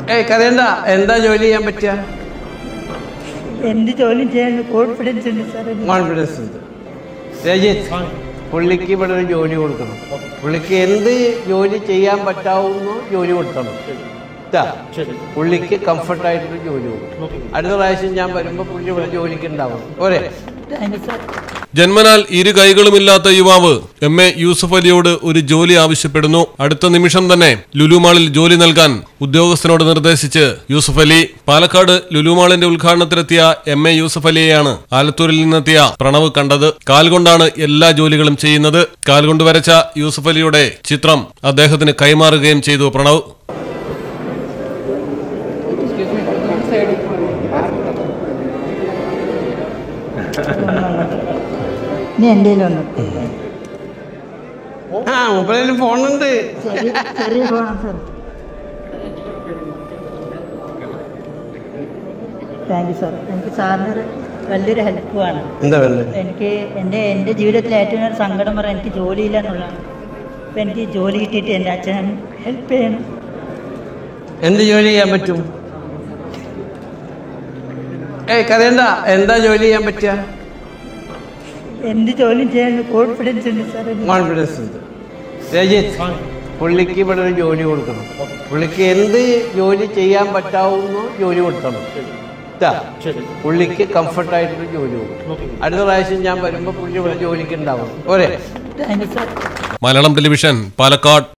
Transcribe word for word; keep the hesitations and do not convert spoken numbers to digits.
ഏയ് കരയണ്ട. എന്താ ജോലി ചെയ്യാൻ പറ്റുക? എന്ത് ജോലി ചെയ്യാൻ കോൺഫിഡൻസ് ഉണ്ട് സാർ. കോൺഫിഡൻസ് ഉണ്ട്. രജിത്ത്, പുള്ളിക്ക് ഇവിടെ ഒരു ജോലി കൊടുക്കണം. പുള്ളിക്ക് എന്ത് ജോലി ചെയ്യാൻ പറ്റാവുന്നോ ജോലി കൊടുക്കണം. പുള്ളിക്ക് കംഫർട്ടായിട്ടൊരു ജോലി കൊടുക്കും. അടുത്ത പ്രാവശ്യം ഞാൻ വരുമ്പോൾ പുള്ളി ഇവിടെ ജോലിക്ക് ഉണ്ടാവും. പോരെ? ജന്മനാൽ ഇരു കൈകളുമില്ലാത്ത യുവാവ് എം എ യൂസഫ് അലിയോട് ഒരു ജോലി ആവശ്യപ്പെടുന്നു. അടുത്ത നിമിഷം തന്നെ ലുലുമാളിൽ ജോലി നൽകാൻ ഉദ്യോഗസ്ഥനോട് നിർദ്ദേശിച്ച് യൂസഫ് അലി. പാലക്കാട് ലുലുമാളിന്റെ ഉദ്ഘാടനത്തിലെത്തിയ എം എ യൂസഫ് അലിയെയാണ് ആലത്തൂരിൽ നിന്നെത്തിയ പ്രണവ് കണ്ടത്. കാൽകൊണ്ടാണ് എല്ലാ ജോലികളും ചെയ്യുന്നത്. കാൽകൊണ്ട് വരച്ച യൂസഫ് അലിയുടെ ചിത്രം അദ്ദേഹത്തിന് കൈമാറുകയും ചെയ്തു പ്രണവ്. ആ മൊബൈലിൽ ഫോണുണ്ട്. ചെറിയ ഫോണാണ് സാർ. Thank you sir. എനിക്ക് സാറിന് വലിയൊരു ഹെൽപ്പ് വേണം. എന്താ വേണ്ടത്? എനിക്ക് എൻ്റെ എൻ്റെ ജീവിതത്തിലെ ഏറ്റവും ഒരു സങ്കടം പറയാൻ എനിക്ക് ജോലിയില്ല എന്നുള്ളതാണ്. അപ്പം എനിക്ക് ജോലി കിട്ടിയിട്ട് എൻ്റെ അച്ഛൻ ഹെൽപ്പ് ചെയ്യണം. എന്ത് ജോലി ചെയ്യാൻ പറ്റും? ഏയ് കരയണ്ട. എന്താ ജോലി ചെയ്യാൻ പറ്റുക? എന്ത് ജോലി ചെയ്യാൻ കോൺഫിഡൻസ് ഉണ്ട് സാർ. കോൺഫിഡൻസ് ഉണ്ട്. രജിത്ത്, പുള്ളിക്ക് ഇവിടെ ഒരു ജോലി കൊടുക്കണം. പുള്ളിക്ക് എന്ത് ജോലി ചെയ്യാൻ പറ്റാവുന്നോ ജോലി കൊടുക്കണം. പുള്ളിക്ക് കംഫർട്ടായിട്ടൊരു ജോലി കൊടുക്കും. അടുത്ത പ്രാവശ്യം ഞാൻ വരുമ്പോൾ പുള്ളി ഇവിടെ ജോലിക്ക് ഉണ്ടാവും. പോരെ? മലയാളം ടെലിവിഷൻ, പാലക്കാട്.